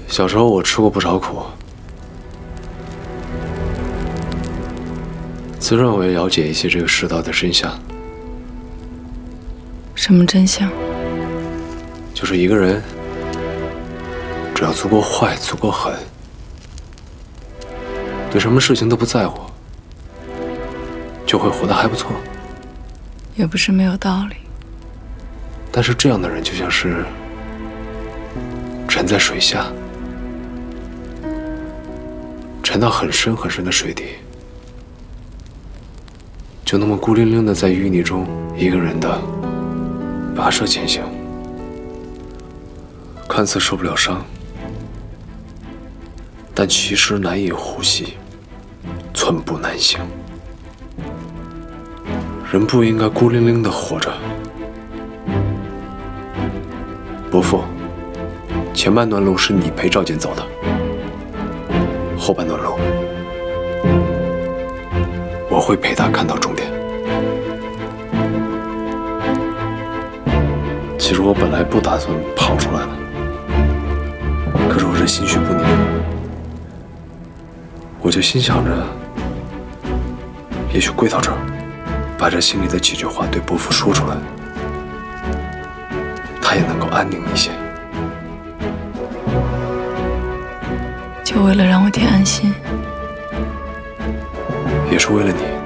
小时候我吃过不少苦，自认为了解一些这个世道的真相。 什么真相？ 就是一个人，只要足够坏、足够狠，对什么事情都不在乎，就会活得还不错。 也不是没有道理。 但是这样的人就像是沉在水下，沉到很深很深的水底，就那么孤零零的在淤泥中一个人的跋涉前行，看似受不了伤，但其实难以呼吸，寸步难行。人不应该孤零零的活着。伯父，前半段路是你陪赵简走的，后半段路我会陪他看到终点。其实我本来不打算跑出来的，可是我这心绪不宁，我就心想着，也许跪到这儿，把这心里的几句话对伯父说出来，他也能够安宁一些。 就为了让我爹安心， 也是为了你。